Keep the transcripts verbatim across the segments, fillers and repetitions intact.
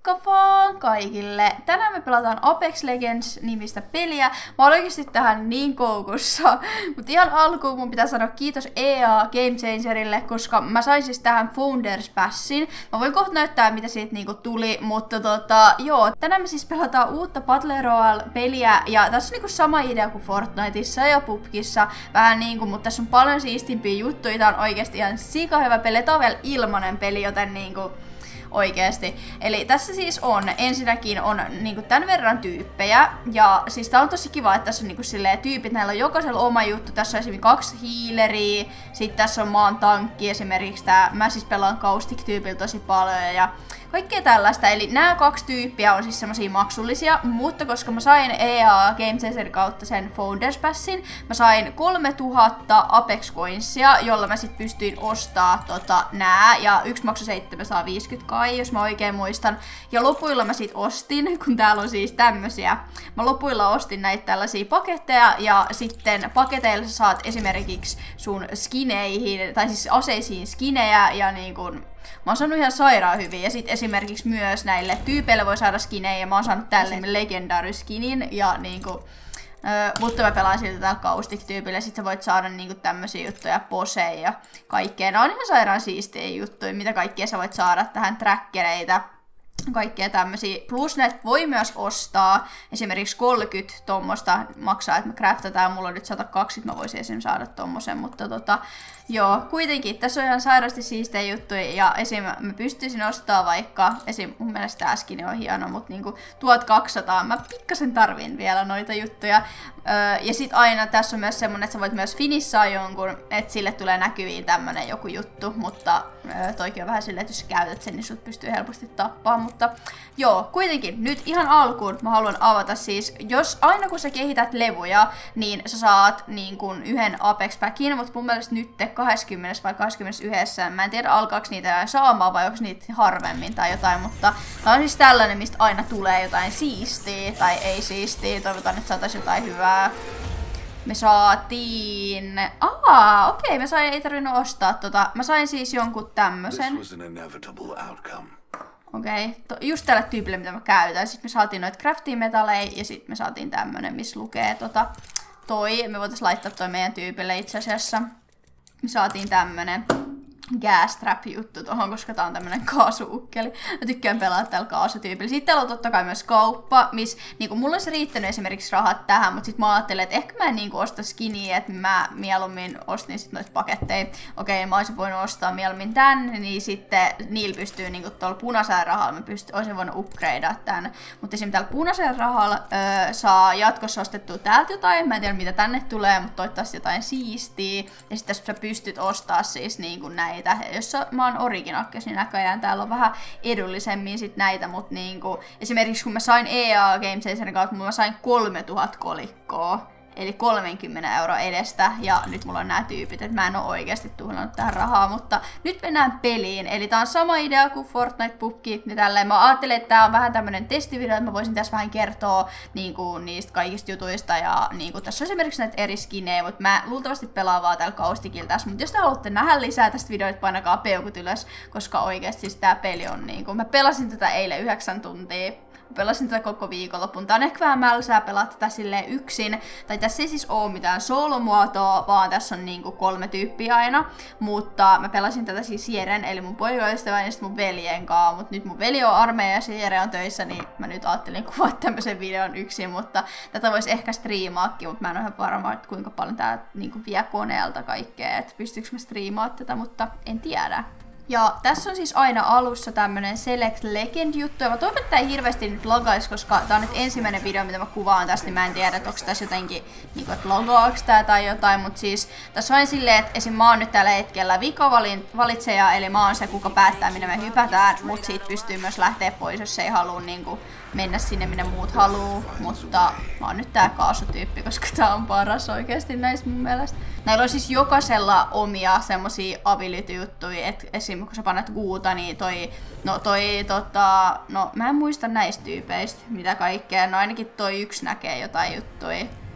Moikka vaan kaikille! Tänään me pelataan Apex Legends-nimistä peliä. Mä oon oikeesti tähän niin koukussa. Mut ihan alkuun mun pitää sanoa kiitos E A Game Changerille, koska mä sain siis tähän Founders Passin. Mä voin kohta näyttää mitä siitä niinku tuli, mutta tota joo. Tänään me siis pelataan uutta Battle Royale-peliä ja tässä on niinku sama idea kuin Fortniteissa ja P U B Gissa. Vähän niinku, mutta tässä on paljon siistimpiä juttuja. Tää on oikeesti ihan sika hyvä peli. Tää on vielä ilmanen peli, joten niinku oikeesti. Eli tässä siis on, ensinnäkin on niinku tän verran tyyppejä, ja siis tää on tosi kiva, että tässä on niinku silleen tyypit, näillä on jokaisella oma juttu, tässä on esimerkiksi kaksi hiileriä, sit tässä on maan tankki esimerkiksi tää, mä siis pelaan Caustic-tyypillä tosi paljon ja kaikkea tällaista, eli nämä kaksi tyyppiä on siis semmosia maksullisia, mutta koska mä sain E A Game Changerin kautta sen Founders Passin, mä sain kolmetuhatta Apex Coinsia, jolla mä sit pystyin ostaa tota nää, ja yksi maksoi seitsemänsataaviisikymmentä kai, jos mä oikein muistan, ja lopuilla mä sit ostin, kun täällä on siis tämmösiä, mä lopuilla ostin näitä tällaisia paketteja, ja sitten paketeilla sä saat esimerkiksi sun skineihin, tai siis aseisiin skinejä, ja niin kun mä oon saanut ihan sairaan hyvin, ja sit esimerkiksi myös näille tyypeille voi saada skinejä, ja mä oon saanut tälle legendary skinin, ja niinku, öö, mutta mä pelaan siltä täällä Caustic-tyypillä, ja sit sä voit saada niinku tämmösiä juttuja, poseja ja kaikkea. Nää on ihan sairaan siistejä juttuja, mitä kaikkea sä voit saada tähän trackereita. Kaikkea tämmösiä. Plus näitä voi myös ostaa. Esimerkiksi kolmekymmentä tommosta maksaa, että me craftataan. Mulla on nyt sata kaksikymmentä, mä voisin esim. Saada tommosen, mutta tota, joo, kuitenkin tässä on ihan sairaasti siistejä juttuja, ja esim. Mä pystyisin ostaa vaikka, esim. Mun mielestä tää skin on hieno, mutta niinku tuhatkaksisataa, mä pikkasen tarvin vielä noita juttuja. Öö, ja sit aina tässä on myös semmonen, että sä voit myös finissaa jonkun, että sille tulee näkyviin tämmönen joku juttu, mutta öö, toikin on vähän silleen, että jos sä käytät sen, niin sut pystyy helposti tappaa, mutta joo, kuitenkin nyt ihan alkuun mä haluan avata siis, jos aina kun sä kehität levuja, niin sä saat niin kuin yhden Apex Packin, mutta mun mielestä nyt kaksikymmentä vai kaksikymmentäyksi, mä en tiedä alkaako niitä saamaan vai onko niitä harvemmin tai jotain, mutta tää on siis tällainen, mistä aina tulee jotain siistiä tai ei siistiä, toivotaan, että saataisiin jotain hyvää. Me saatiin... Aa, okei, okay, me sain, ei tarvinnut ostaa tota. Mä sain siis jonkun tämmösen. Okei, okay. Just tälle tyypille, mitä mä käytän. Sitten me saatiin noita crafting-metalleja ja sitten me saatiin tämmönen, missä lukee tota toi. Me voitais laittaa toi meidän tyypille itse asiassa. Me saatiin tämmönen gas trap juttu tohon, koska tää on tämmönen kaasuukkeli. Mä tykkään pelaa tällä kaasutyypillä. Sitten täällä on totta kai myös kauppa, missä niinku mulla olisi riittänyt esimerkiksi rahat tähän, mutta sit mä ajattelin, että ehkä mä en niinku osta skiniä, että mä mieluummin ostin sit noita paketteja. Okei, mä olisin voinut ostaa mieluummin tän, niin sitten niillä pystyy niinku tuolla punaisella rahalla, mä pystyn, olisin voinut upgradea tän. Mutta esimerkiksi täällä punaisella rahalla öö, saa jatkossa ostettua täältä jotain, mä en tiedä mitä tänne tulee, mutta toivottavasti jotain siistiä. Ja sitten sä pystyt ostaa siis niinku näitä. Jos mä oon originakkeus, niin näköjään täällä on vähän edullisemmin sit näitä, mutta niinku, esimerkiksi kun mä sain E A Game Changerin kautta, mä sain kolmetuhatta kolikkoa, eli kolmekymmentä euroa edestä, ja nyt mulla on nämä tyypit, että mä en oo oikeasti tuhlannut tähän rahaa, mutta nyt mennään peliin, eli tää on sama idea kuin Fortnite, P U B G, niin tälleen mä ajattelin, että tää on vähän tämmönen testivideo, että mä voisin tässä vähän kertoa niinku niistä kaikista jutuista, ja niinku tässä on esimerkiksi näitä eri skinejä, mutta mä luultavasti pelaan vaan täällä Causticilla tässä, mutta jos te haluatte nähdä lisää tästä videoita, painakaa peukut ylös, koska oikeasti siis tää peli on niinku, mä pelasin tätä eilen yhdeksän tuntia. Pelasin tätä koko viikonlopun. Tää on ehkä vähän mälsää pelaa tätä silleen yksin. Tai tässä ei siis oo mitään solomuotoa, vaan tässä on niinku kolme tyyppiä aina. Mutta mä pelasin tätä siis Jeren, eli mun poikaystävän ja mun veljen kanssa. Mut nyt mun veli on armeijassa ja Jere on töissä, niin mä nyt ajattelin kuvaa tämmösen videon yksin. Mutta tätä vois ehkä striimaakin, mutta mä en ole ihan varma, että kuinka paljon tää niinku vie koneelta kaikkea. Että pystyykö mä striimaa tätä, mutta en tiedä. Ja tässä on siis aina alussa tämmönen Select Legend juttu, ja mä toivon, että tää ei hirveästi nyt lagais, koska tää on nyt ensimmäinen video, mitä mä kuvaan tästä, niin mä en tiedä, että onko tässä jotenkin, niinku, että lagaaks tää tai jotain, mutta siis tässä on silleen, että esim. Mä oon nyt tällä hetkellä vikavalitseja, eli mä oon se, kuka päättää, minne me hypätään, mutta siitä pystyy myös lähteä pois, jos ei halua niinku mennä sinne, minne muut haluu, mutta mä oon nyt tää kaasutyyppi, koska tää on paras oikeesti näistä mun mielestä. Näillä on siis jokaisella omia semmosia ability-juttuja, että esim. Kun sä panet guuta, niin toi, no toi tota, no mä en muista näistä tyypeistä, mitä kaikkea, no ainakin toi yksi näkee jotain juttuja.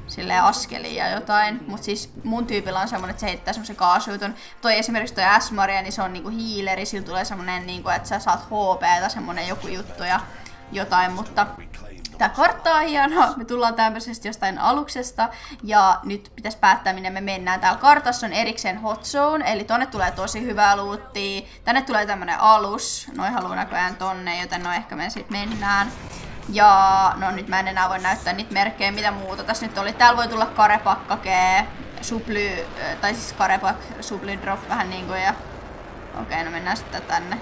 silleen askelia ja jotain, mut siis mun tyypillä on semmonen, että se heittää semmosen kaasujutun. Toi esimerkiksi toi Asmaria, niin se on niinku healeri, sillä tulee semmonen niinku, että sä saat H P:tä, semmonen joku juttu ja jotain, mutta tää kartta on hieno, me tullaan tämmöisestä jostain aluksesta ja nyt pitäisi päättää minne me mennään. Täällä kartassa on erikseen hot zone, eli tonne tulee tosi hyvää luuttia. Tänne tulee tämmönen alus, noin haluaa näköjään tonne, joten no ehkä me sit mennään. Ja no nyt mä en enää voi näyttää niitä merkkejä, mitä muuta tässä nyt oli. Täällä voi tulla karepakkakee, suply, tai siis karepak, suply drop vähän niinku ja okei, no mennään sitten tänne.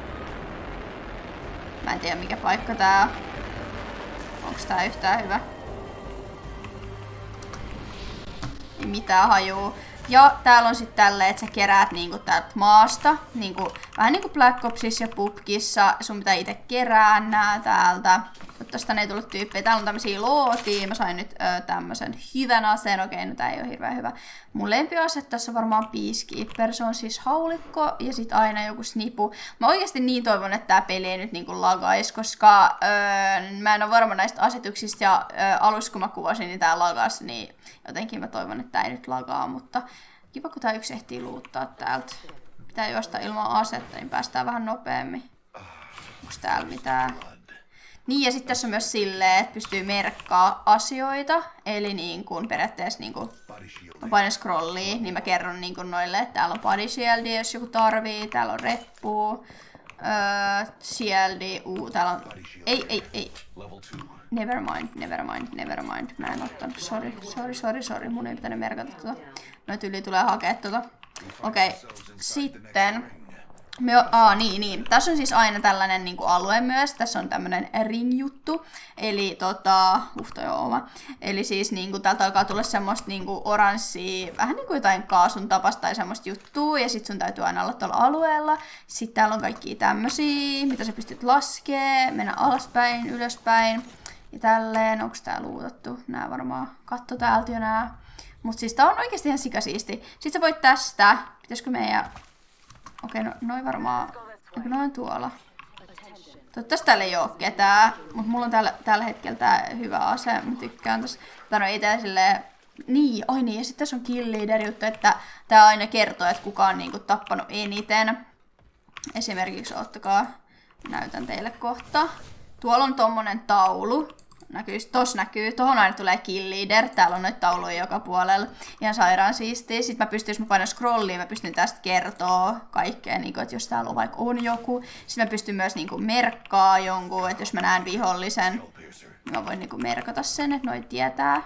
Mä en tiedä mikä paikka tää on. Onks tää yhtään hyvä? Ei mitään hajuu. Ja täällä on sitten tälleen, että sä keräät niinku täältä maasta. Niinku, vähän niinku Black Opsissa ja P U B Gissa. Sun pitää itse kerää nää täältä. Toivottavasti tänne ei tullut tyyppejä. Täällä on tämmösiä lootia. Mä sain nyt ö, tämmösen hyvän aseen. Okei, no tää ei oo hirveän hyvä. Mun lempiase tässä on varmaan Peacekeeper. Se on siis haulikko ja sit aina joku snipu. Mä oikeesti niin toivon, että tää peli ei nyt niinku lagais, koska ö, mä en oo varma näistä asetuksista. Ja ö, alussa kun mä kuvasin, niin tää lagas. Niin jotenkin mä toivon, että tää ei nyt lagaa, mutta kiva kun tää yksi ehtii luuttaa täältä. Pitää juosta ilman asetta, niin päästään vähän nopeammin. Onks täällä mitään? Niin ja sitten tässä on myös silleen, että pystyy merkkaa asioita. Eli niin kun periaatteessa niin kun mä painan scrollia, niin mä kerron niin kun noille, että täällä on body shieldia, jos joku tarvii. Täällä on reppua. Öö, shieldi, uu, täällä on... Ei, ei, ei. Never mind, never mind, never mind. Mä en ottanut. Sorry, sorry, sorry, sorry. Mun ei pitänyt merkata tota. Noit yli tulee hakea tota. Okei, okay. Sitten... Me, aa, niin, niin. Tässä on siis aina tällainen niin kuin alue myös. Tässä on tämmönen ring-juttu. Eli tota... Uh, toi on oma. Eli siis niin kuin, täältä alkaa tulla semmoista niin kuin oranssia, vähän niin kuin jotain kaasun tapasta tai semmoista juttua. Ja sit sun täytyy aina olla tuolla alueella. Sitten täällä on kaikkia tämmösiä, mitä sä pystyt laskee, mennä alaspäin, ylöspäin. Ja tälleen. Onks tää luutattu? Nää varmaan katto täältä jo nää. Mut siis tää on oikeesti ihan sikasiisti. Sit sä voit tästä. Pitäisikö meidän... Okei, no noin varmaan... Eikö noin tuolla? Toivottavasti täällä ei oo ketään. Mut mulla on tällä, tällä hetkellä tää hyvä ase. Mä tykkään tossa. Tää on itse silleen... Niin, oi niin. Ja sit tässä on kill leader juttu, että tää aina kertoo, että kuka on niinku tappanut eniten. Esimerkiksi, ottakaa... Näytän teille kohta. Tuolla on tommonen taulu. Näkyy, tos näkyy. Tohon aina tulee kill leader. Täällä on noita tauluja joka puolella. Ihan sairaan siistiä. Sitten mä pystyn, jos mä painan scrolliin, mä pystyn tästä kertoa kaikkea, niin kun, että jos täällä on vaikka on joku. Sitten mä pystyn myös niin kun, merkkaa jonkun, että jos mä näen vihollisen, niin mä voin niin kun, merkata sen, että noi tietää.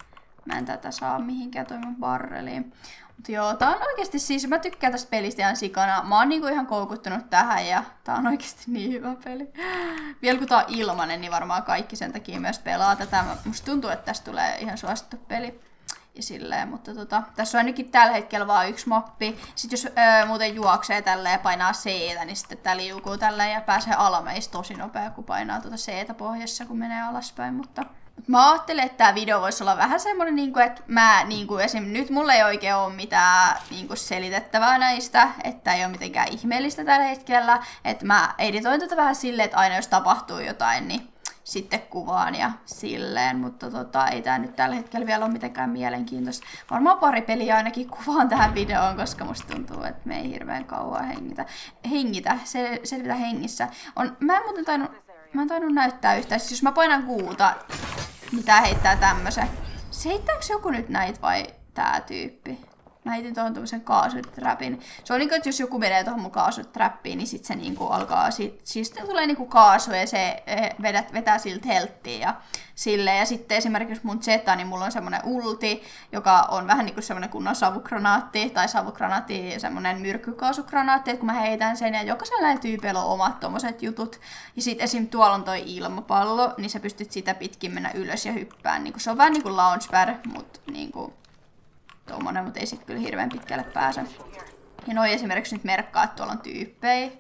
Mä en tätä saa mihinkään toiman barreliin. Mutta joo, tää on oikeesti siis, mä tykkään tästä pelistä ihan sikana. Mä oon niinku ihan koukuttunut tähän ja tää on oikeesti niin hyvä peli. Vielä kun tää on ilmanen, niin varmaan kaikki sen takia myös pelaa tätä. Musta tuntuu, että tästä tulee ihan suosittu peli. Ja silleen, mutta tota, tässä on ainakin tällä hetkellä vaan yksi mappi. Sitten jos öö, muuten juoksee tälleen ja painaa C-tä, niin sitten tää liukuu tälleen ja pääsee alameista tosi nopea, kun painaa tuota C-tä pohjassa, kun menee alaspäin, mutta... Mä ajattelin, että tää video voisi olla vähän semmonen, niin kuin, että mä niin kuin, esim. Nyt mulla ei oikein ole mitään niin kuin, selitettävää näistä, että ei ole mitenkään ihmeellistä tällä hetkellä. Että mä editoin tätä vähän silleen, että aina jos tapahtuu jotain, niin sitten kuvaan ja silleen, mutta tota, ei tää nyt tällä hetkellä vielä ole mitenkään mielenkiintoista. Varmaan pari peliä ainakin kuvaan tähän videoon, koska musta tuntuu, että me ei hirveän kauan hengitä. Hengitä, sel selvitä hengissä. On, mä en muuten tainnut, mä en tainnut näyttää yhtään, siis jos mä painan kuuta, niin tää heittää tämmösen. Se heittääkö joku nyt näitä vai tää tyyppi? Mä heitin tuohon tämmösen kaasutrapin. Se on niinku, että jos joku menee tuohon mun kaasutrappiin, niin sit se niinku alkaa, sit, siis tulee niinku kaasu ja se vedät, vetää siltä helttiä ja silleen. Ja sitten esimerkiksi mun Zeta, niin mulla on semmonen ulti, joka on vähän niinku semmonen kunnon savukranaatti, tai savukranaatti, semmonen myrkkykaasukranaatti, että kun mä heitän sen, ja jokaisella näillä tyypeillä on omat tommoset jutut. Ja sit esim. Tuolla on toi ilmapallo, niin sä pystyt sitä pitkin mennä ylös ja hyppään. Niinku, se on vähän niinku launchpad, mut niinku... Tuommoinen, mutta ei sit kyllä hirveän pitkälle pääse. Ja noi esimerkiksi nyt merkkaa, että tuolla on tyyppejä.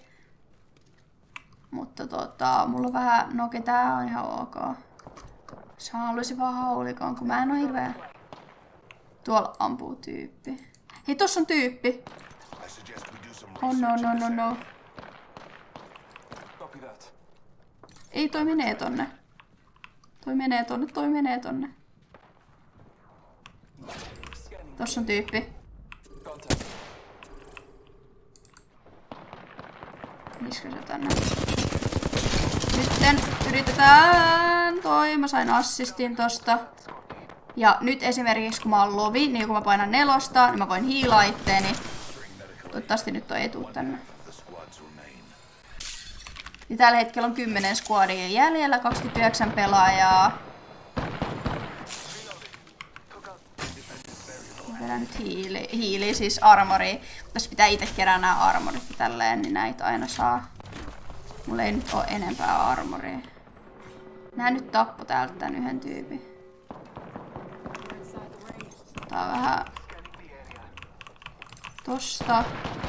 Mutta tota, mulla on vähän, no tää on ihan ok. Sä haluaisin vaan haulikon, kun mä en oo hirveä. Tuolla ampuu tyyppi. Hei, tossa on tyyppi. Oh no, no, no, no. Ei, toi menee tonne. Toi menee tonne, toi menee tonne. Tossa on tyyppi. Missä se tänne? Nytten yritetään toi. Mä sain assistin tosta. Ja nyt esimerkiksi kun mä oon lovi, niin kun mä painan nelosta, niin mä voin hiilaa itteeni. Toivottavasti nyt toi ei tuu tänne. Ja tällä hetkellä on kymmenen squadia jäljellä, kaksikymmentäyhdeksän pelaajaa. Vedän nyt hiili, hiili siis armori. Tässä pitää itse kerää nää armorit ja tälleen, niin näitä aina saa. Mulla ei nyt oo enempää armoria. Nää nyt tappo täältä tän yhden tyypin. Tää on vähän tosta.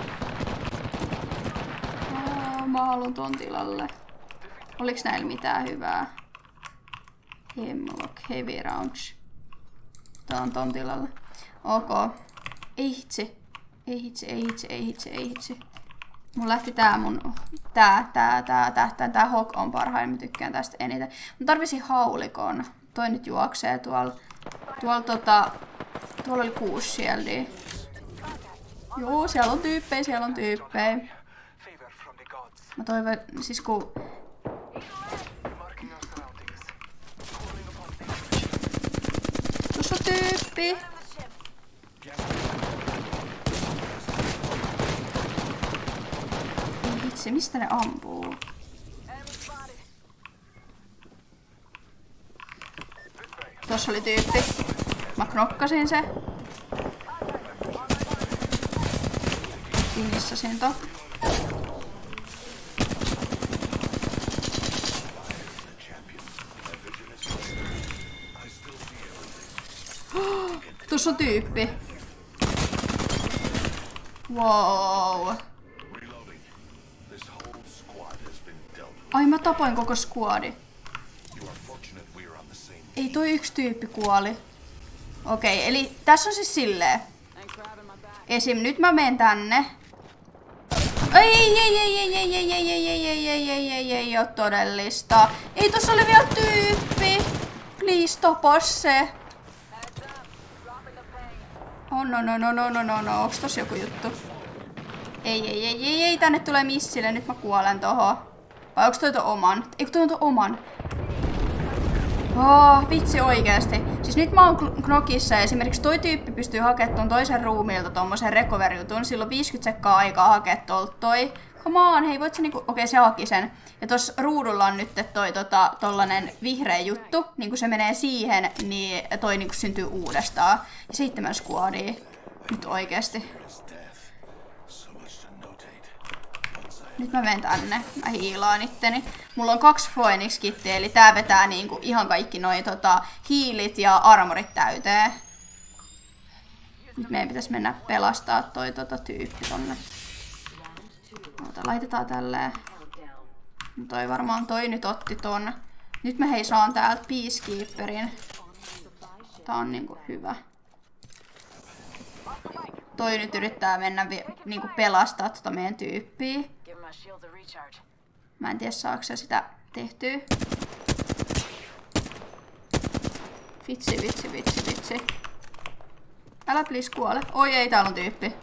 Aa, mä haluun ton tilalle. Oliks näillä mitään hyvää? Hemlock, heavy rounds. Tää on ton tilalle. Ok. Ei hitsi. Ei hitsi, ei hitsi, ei hitsi, ei hitsi. Mun lähti tää mun... Tää, tää, tää, tää, tää, tää Hawk on parhain. Mä tykkään tästä eniten. Mä tarvisin haulikon. Toi nyt juoksee tuolla. Tuolla tota... Tuolla oli kuusi shieldia. Joo, siellä on tyyppejä, siellä on tyyppejä. Mä toivon, siis kun... Tuossa on tyyppi. Vitsi, mistä ne ampuu? Tuossa oli tyyppi. Mä knokkasin se. Finissasin to. Tuossa on tyyppi. Wow. Ai mä tapoin koko squadi. Ei toi yksi tyyppi kuoli. Okei, okay, eli tässä on siis silleen. Esim. Nyt mä menen tänne. Ei, ei, ei, ei, ei, ei, ei, ei, ei, ei, ei, ei, ei, ei, ei oo todellista. Ei, tossa oli vielä tyyppi. Please, topa se. Oh, no, no, no, no, no, no, no. Onks tossa joku juttu? Ei, ei, ei, ei, ei, tänne tulee missille. Nyt mä kuolen tohon. Vai onks toi ton oman? Eikö toi on ton oman? Oh, vitsi oikeesti. Siis nyt mä oon Knokissa ja esimerkiksi toi tyyppi pystyy hakemaan ton toisen ruumiilta tommosen recover-jutun. Sillä on viisikymmentä sekkaa aikaa hakea tolta toi. Come on, hei voit sä niinku... Okei, okay, se haki sen. Ja tossa ruudulla on nyt toi tota, tollanen vihreä juttu. Niin kun se menee siihen, niin toi niinku syntyy uudestaan. Ja seitsemän squadia. Nyt oikeesti. Nyt mä menen tänne. Mä hiilaan itteni. Mulla on kaksi Phoenix-kittiä, eli tää vetää niinku ihan kaikki noi tota, hiilit ja armorit täyteen. Nyt meidän pitäis mennä pelastaa toi tota, tyyppi tonne. Ota, laitetaan tälleen. Toi varmaan toi nyt otti ton. Nyt mä hei saan täältä Peacekeeperin. Tää on niinku hyvä. Toi nyt yrittää mennä niinku pelastaa tota meidän tyyppiä. Mä en tiedä saako se sitä tehtyä. Vitsi, vitsi, vitsi, vitsi. Älä please kuole. Oi ei, täällä on tyyppi.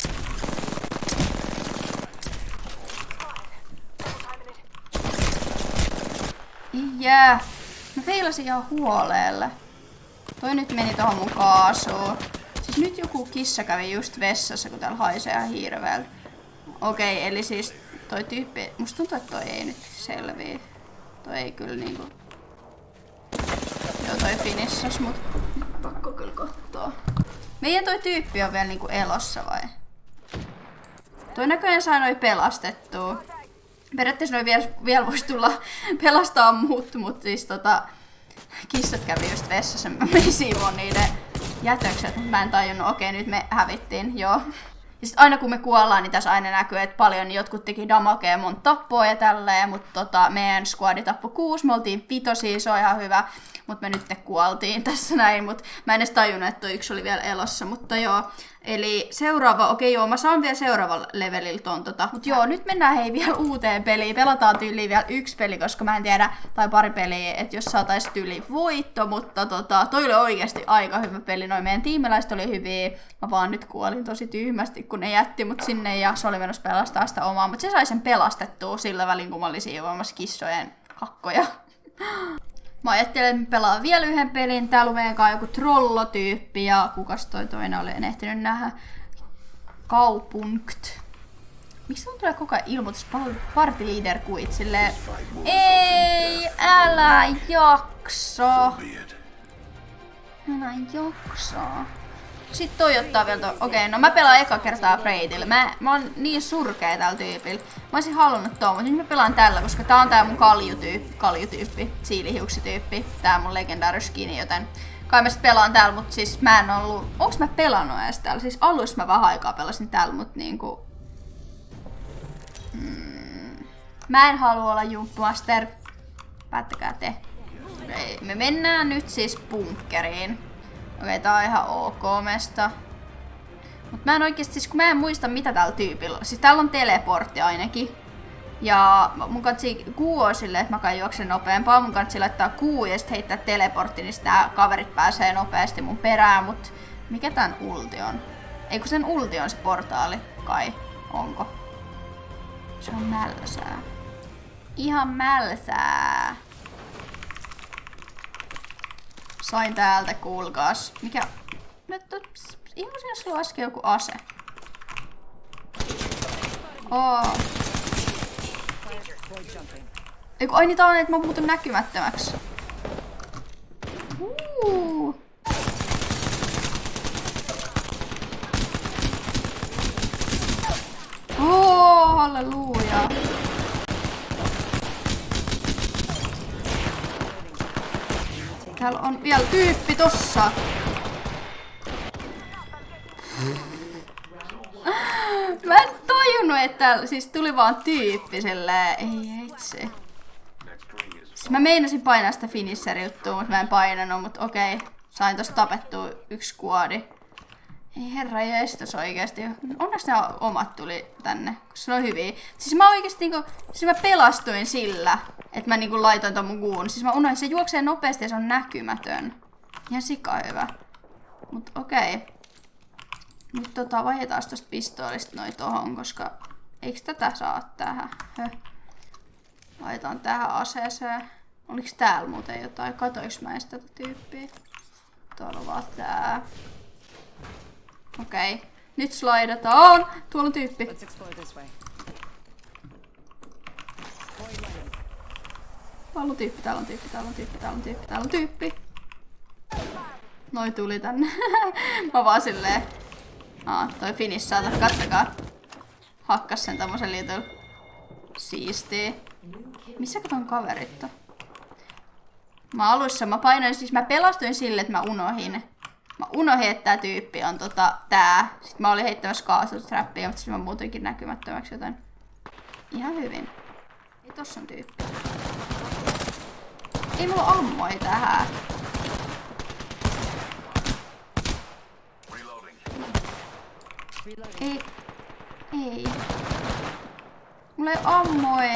Jää. Mä feilasin ihan huoleelle. Toi nyt meni tohon mun kaasuun. Siis nyt joku kissa kävi just vessassa, kun täällä haisee ihan hirveältä. Okei, okay, eli siis toi tyyppi... Musta tuntuu, että toi ei nyt selviä. Toi ei kyllä niinku... Joo, toi finissas, mut... Pakko kyllä katsoa. Meidän toi tyyppi on vielä niinku elossa vai? Toi näköjään sai noi pelastettua. Periaatteessa noi vielä, vielä vois tulla pelastaa muut, mut siis tota... Kissat kävi just vessassa, mä menin siivoon niiden jätökset, mutta mä en tajunnut. Okei, nyt me hävittiin, joo. Ja sit aina kun me kuollaan, niin tässä aina näkyy, että paljon jotkut teki damagea monta tappoa ja tälleen, mutta tota, meidän squadi tappoi kuusi, me oltiin vitosia, se on ihan hyvä, mutta me nyt ne kuoltiin tässä näin, mutta mä en edes tajunnut, että toi yksi oli vielä elossa, mutta joo. Eli seuraava, okei joo, mä saan vielä seuraavalla levelillä ton tota. Mut joo, nyt mennään hei vielä uuteen peliin. Pelataan tyyliin vielä yksi peli, koska mä en tiedä, tai pari peliä, että jos saatais tyyliin voitto, mutta tota, toi oli oikeasti aika hyvä peli. Noin meidän tiimiläiset oli hyviä. Mä vaan nyt kuolin tosi tyhmästi, kun ne jätti mut sinne ja se oli menossa pelastaa sitä omaa. Mutta se sai sen pelastettua sillä välin, kun mä olin siivoamassa kissojen kakkoja. Mä ajattelin, että mä pelaan vielä yhden pelin. Täällä on meidän kanssa joku trollotyyppi ja kukas toi toinen oli, en ehtinyt nähdä. Kaupunkt. Miksi on tulee koko ajan ilmoitus party leader quit silleen? Ei, älä jakso. Älä jakso. Sitten toi ottaa vielä toi. Okei, okay, no mä pelaan eka kertaa Freydillä. Mä, mä oon niin surkea tällä tyypillä. Mä olisin halunnut tuon, mutta nyt mä pelaan tällä, koska tää on tää mun kaljutyyppi, kaljutyyppi, siilihiuksityyppi. Tää mun legendary skini, joten kai mä sit pelaan täällä, mutta siis mä en ollut... Onks mä pelannut edes täällä? Siis alussa mä vähän aikaa pelasin täällä, mut niinku... Mm, mä en halua olla jumpmaster. Päättäkää te. Ei, me mennään nyt siis bunkkeriin. Okei, tää on ihan ok mesta. Mut mä en oikeesti, siis kun mä en muista mitä täällä tyypillä on. Siis täällä on teleportti ainakin. Ja mun kansi kuu on silleen, että mä kai juoksen nopeampaa. Mun kansi laittaa kuu ja sit heittää teleportti, niin tää kaverit pääsee nopeasti mun perään. Mut mikä tän ulti on? Eikö sen ulti on se portaali? Kai. Onko? Se on mälsää. Ihan mälsää. Sain täältä, kuulkaas. Mikä? Nyt on... Ihan siinä sulla äsken joku ase. Oh. Eiku, ai niitä on, että mä muutun näkymättömäksi. Uh. Oh, halleluja. Täällä on vielä tyyppi tossa. Mä en tajunnut, että täällä siis tuli vaan tyyppi silleen. Ei itse. Siis mä meinasin painaa sitä finisher-juttua, mutta mä en painanut, mutta okei. Sain tossa tapettua yksi skuadi. Ei herra jestas oikeesti. Onneksi nämä omat tuli tänne, koska se on hyviä. Siis mä oikeesti niinku, siis mä pelastuin sillä, että mä niinku laitoin ton mun kuun. Siis mä unohdin, se juoksee nopeasti ja se on näkymätön. Ihan sika hyvä. Mut okei. Nyt tota vaihdetaan tosta pistoolista noin tohon, koska eiks tätä saa tähän? Höh. Laitetaan tähän aseeseen. Oliks täällä muuten jotain? Katoiks mä edes tätä tyyppiä? Tuolla vaan tää. Okei. Okay. Nyt slaidataan. Tuolla on tyyppi. Täällä on tyyppi, täällä on tyyppi, täällä on tyyppi, täällä on tyyppi, täällä on tyyppi. Noi tuli tänne. Mä vaan silleen. Aa, toi finish saata, kattokaa. Hakkas sen tommosen little. Siistii. Missä katon kaverit on? Mä alussa, mä painoin, siis mä pelastuin sille, että mä unohin. Mä unohdin, että tää tyyppi on tota, tää. Sitten mä olin heittämässä kaasustrappia, mutta sitten mä muutenkin näkymättömäksi, joten ihan hyvin. Ei tossa on tyyppi. Ei mulla ammoi tähän. Ei. Ei. Mulla ei ammoi.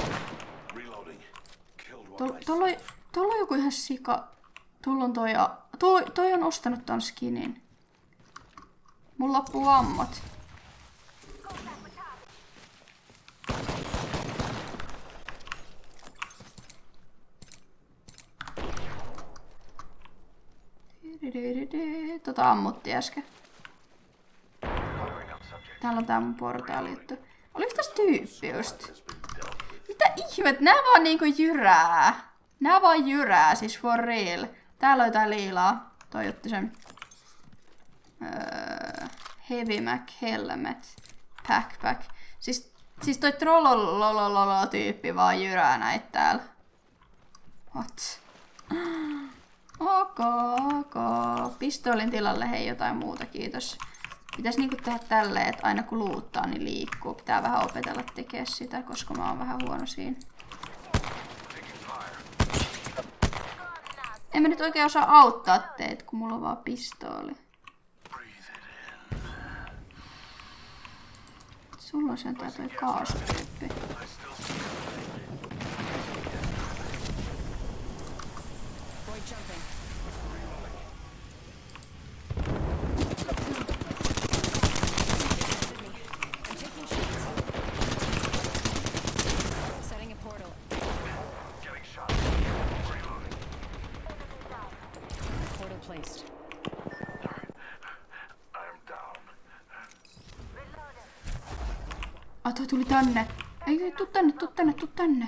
Tuolla on, tuolla on joku ihan sika. Tuolla on toi, toi, toi on ostanut ton skinin. Mulla loppuu ammot. Tota ammuttiin äsken. Täällä on tää mun portaali juttu. Oliko tässä tyyppi just? Mitä ihmet? Nää vaan niinku jyrää. Nää vaan jyrää, siis for real. Täällä on jotain liilaa. Toi otti sen. Öö, Heavy Mac Helmet. Backpack. Siis, siis toi trollololololo tyyppi vaan jyrää näitä täällä. What? Ok, ok. Pistoolin tilalle hei jotain muuta, kiitos. Pitäis niinku tehdä tälleen, että aina kun luuttaa, niin liikkuu. Pitää vähän opetella tekemään sitä, koska mä oon vähän huono siinä. En mä nyt oikein osaa auttaa teitä, kun mulla on vaan pistooli. Sulla on sentään toi kaasutyyppi. Ah, toi tuli tänne. Ei, ei, tuu tänne, tuu tänne, tuu tänne.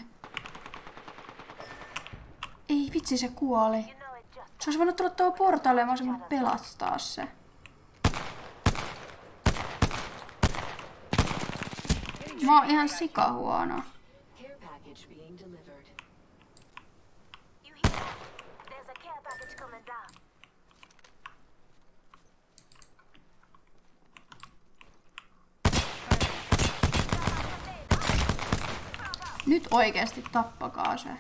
Ei vitsi, se kuoli. Se olisi voinut tulla tuohon portaalle ja mä olisin voinut pelastaa se. Mä oon ihan sikahuono. Nyt oikeesti tappakaa se.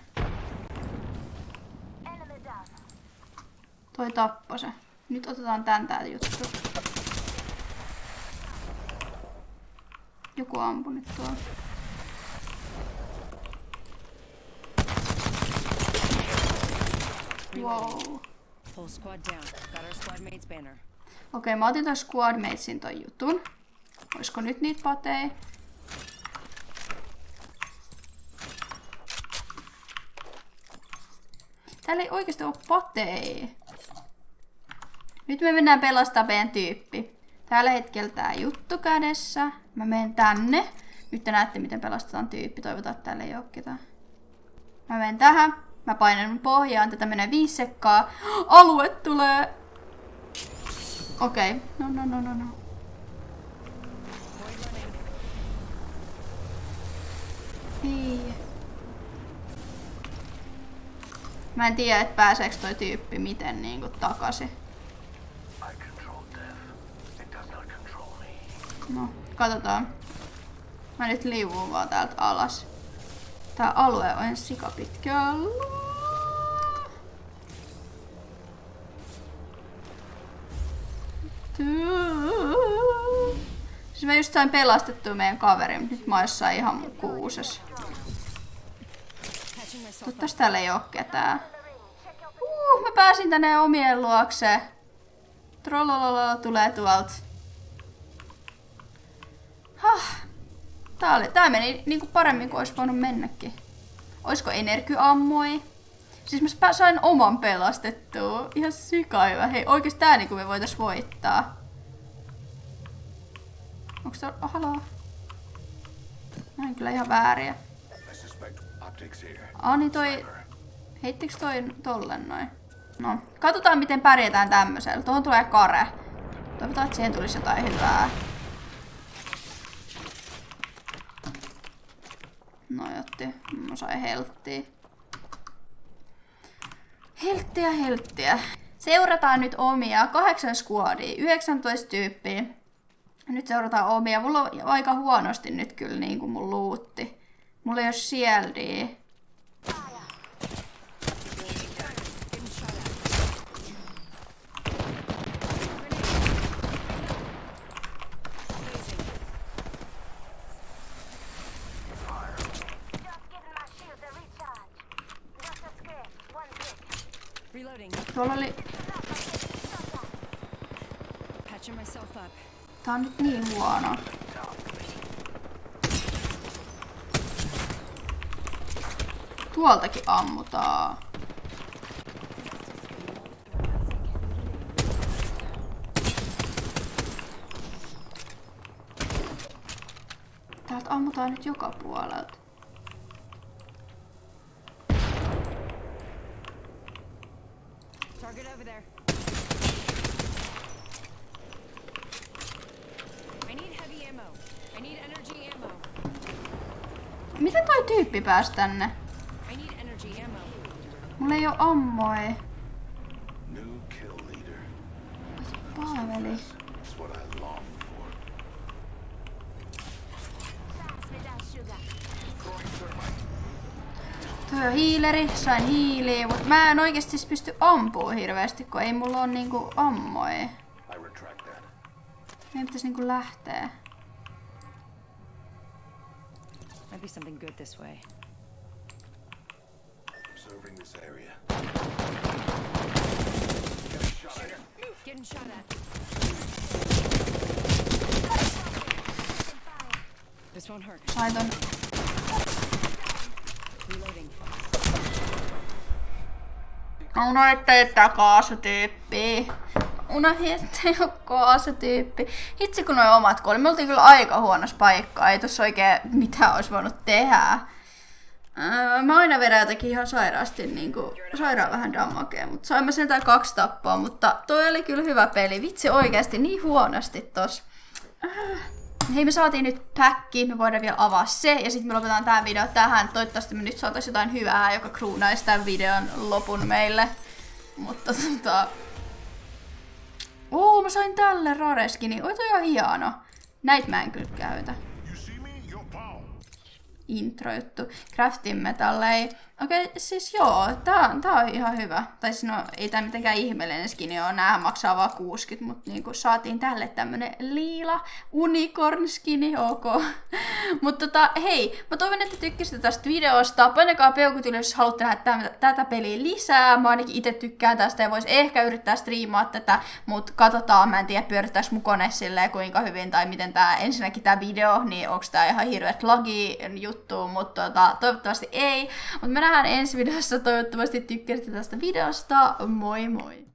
Toi tappo se. Nyt otetaan tän tää juttu. Joku ampui nyt tuolla. Wow. Okei, mä otin toi squadmatesin toi jutun. Oisko nyt niitä patei? Täällä ei oikeesti oo patei. Nyt me mennään pelastaa meidän tyyppi. Tällä hetkellä tää juttu kädessä. Mä menen tänne. Nyt te näette miten pelastetaan tyyppi. Toivotaan, että täällä ei oo ketään. Mä menen tähän. Mä painan pohjaan. Tätä menee viisi sekkaa. Alue tulee! Okei. Okay. No no no no no. Ei. Mä en tiedä, että pääseekö toi tyyppi miten niinku takaisin. No, katsotaan. Mä nyt liuun vaan täältä alas. Tää alue on sikapitkällä. Siis mä just sain pelastettua meidän kaverin, mutta nyt mä oon jossain ihan mun kuuses. Toivottavasti täällä ei oo ketään. Uh, mä pääsin tänne omien luokse. Trollololo tulee tuolta. Hah. Tää, oli, tää meni niinku paremmin kuin olisi voinut mennäkin. Oisko energiammoi? Siis mä sain oman pelastettua. Ihan sikaivä. Hei, oikeesti tää niinku me voitais voittaa. Onks tää... Oh, haloo. Mä en kyllä ihan vääriä. Ah, niin toi... Heittiks toi tollen noin? No, katsotaan miten pärjätään tämmöisellä. Tuohon tulee kare. Toivotaan, että siihen tulisi jotain hyvää. No jotti, mä sain helttiä. Helttiä, helttiä. Seurataan nyt omia. Kahdeksan squadia, yhdeksäntoista tyyppiä. Nyt seurataan omia. Mulla on aika huonosti nyt kyllä niin kuin mun luutti. Mulla ei oo shieldia. Tuolla oli... Tää on nyt niin huono. Tuoltakin ammutaan. Täältä ammutaan nyt joka puolelta. Target over there. I need heavy ammo. I need energy ammo. Miten toi tyyppi pääsi tänne? I need energy ammo. Mulla ei oo ammoi. Paaveli. Toi on hiileri, sain hiiliä, mut mä en oikeesti siis pysty ampuu hirveästi, kun ei mulla oo niinku ammoja. Meidän pitäis niinku lähteä. Might be something good this way. Observing this area. Getting shot at. This won't hurt. Laiton. Reloading. Mä unohdin, että ei tää kaasutyyppi. Unohdin, että ei oo kaasutyyppi. Hitsi kun noi omat kuoli. Me oltiin kyllä aika huonossa paikkaa. Ei tossa oikein mitään olisi voinut tehdä. Öö, mä aina vedän jotenkin ihan sairaasti, niinku, sairaan vähän damakea, mutta sain mä sentään kaksi tappaa, mutta toi oli kyllä hyvä peli. Vitsi oikeesti niin huonosti tossa. Öö. Hei, me saatiin nyt päkki, me voidaan vielä avaa se, ja sitten me lopetaan tää video tähän. Toivottavasti me nyt saatais jotain hyvää, joka kruunaisi tämän videon lopun meille. Mutta tota... Oo, mä sain tälle rareskini. Oi, toi on hieno. Näit mä en kyllä käytä. Intro-juttu. Craftin metallei. Okei, okay, siis joo, tää, tää on ihan hyvä. Tai siis no, ei tää mitenkään ihmeellinen skini oo, nää maksaa vaan kuusikymmentä, mutta niinku saatiin tälle tämmönen liila unicorn skini, ok. Mutta tota, hei, mä toivon, että tykkäsitte tästä videosta. Painakaa peukut ylös, jos haluatte nähdä tätä, tätä peliä lisää. Mä ainakin itse tykkään tästä ja vois ehkä yrittää striimaa tätä, mutta katsotaan, mä en tiedä pyörittäis mun kone silleen kuinka hyvin tai miten tää ensinnäkin tää video, niin onks tää ihan hirveet lagi juttu, mutta tota, toivottavasti ei. Mut me nähdään ensi videossa, toivottavasti tykkäsitte tästä videosta. Moi moi!